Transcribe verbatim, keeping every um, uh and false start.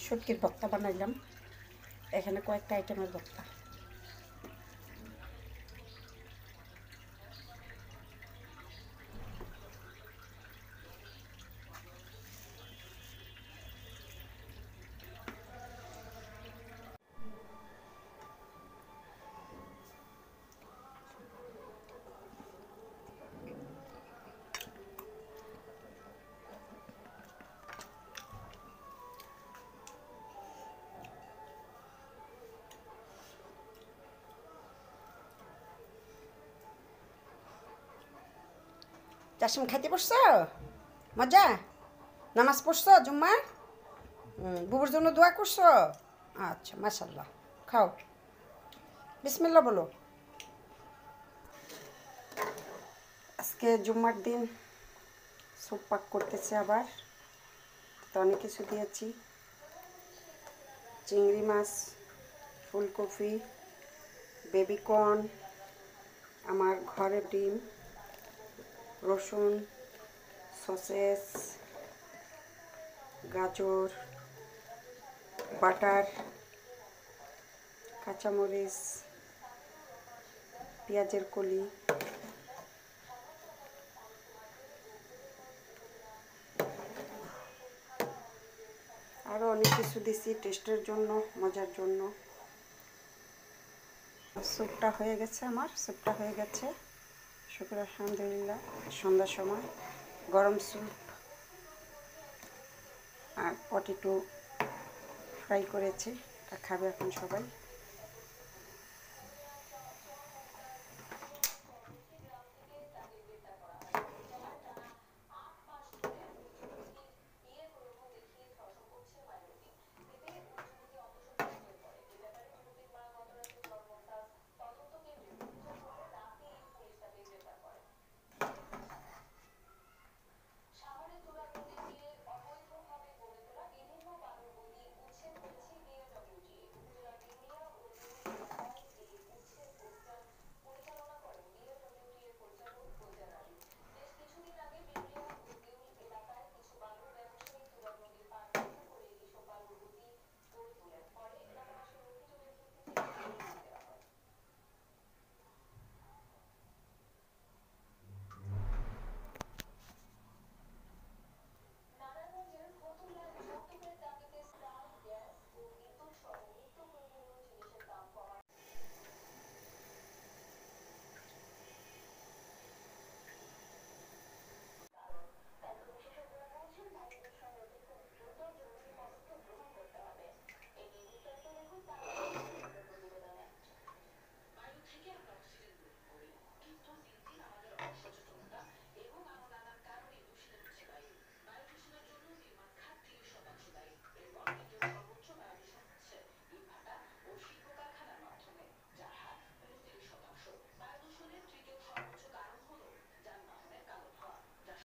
শুটকির ভর্তা বানাইলাম। এখানে কয়েকটা আইটেমের ভর্তা। চাষিম খাইতে পড়ছো? মজা? নামাজ পড়ছো জুম্মা? বুবুর জন্য দোয়া করছো? আচ্ছা, মাশাল্লাহ। খাও, বিসমিল্লাহ বলো। আজকে জুম্মার দিন স্যুপ পাক করতেছে আবার। তো অনেক কিছু দিয়েছি, চিংড়ি মাছ, ফুলকপি, বেবিকর্ন, আমার ঘরের ডিম, রসুন, সসেস, গাজর, বাটার, কাঁচামরিচ, পেঁয়াজের কলি, আরও অনেক কিছু দিছি টেস্টের জন্য, মজার জন্য। স্যুপটা হয়ে গেছে, আমার স্যুপটা হয়ে গেছে, শুকর আলহামদুলিল্লাহ। সন্ধ্যার সময় গরম স্যুপ আর পটেটো ফ্রাই করেছি, তা খাবে এখন সবাই।